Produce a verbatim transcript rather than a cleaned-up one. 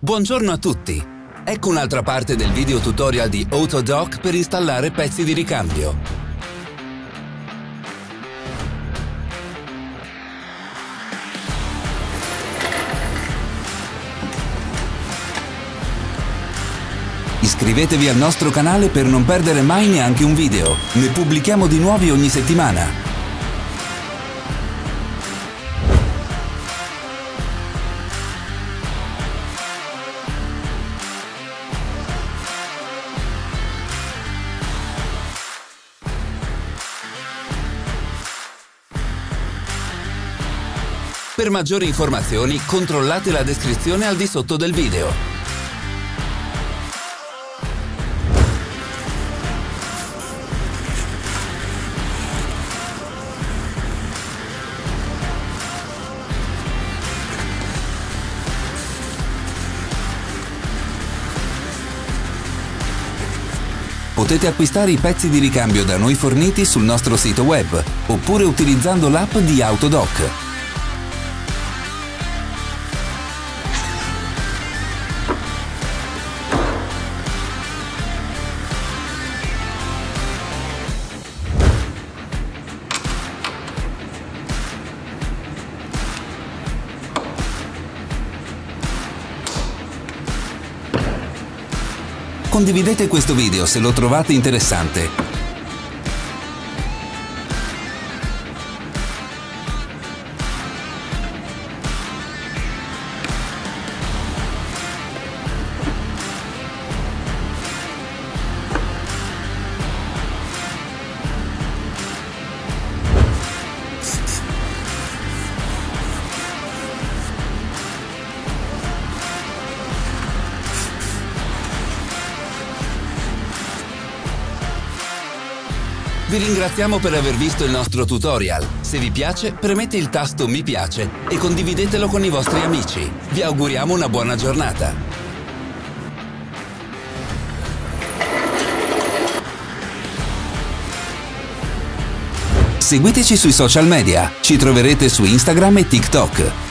Buongiorno a tutti! Ecco un'altra parte del video tutorial di Autodock per installare pezzi di ricambio. Iscrivetevi al nostro canale per non perdere mai neanche un video. Ne pubblichiamo di nuovi ogni settimana. Per maggiori informazioni controllate la descrizione al di sotto del video. Potete acquistare i pezzi di ricambio da noi forniti sul nostro sito web oppure utilizzando l'app di Autodock. Condividete questo video se lo trovate interessante. Vi ringraziamo per aver visto il nostro tutorial. Se vi piace, premete il tasto mi piace e condividetelo con i vostri amici. Vi auguriamo una buona giornata. Seguiteci sui social media. Ci troverete su Instagram e TikTok.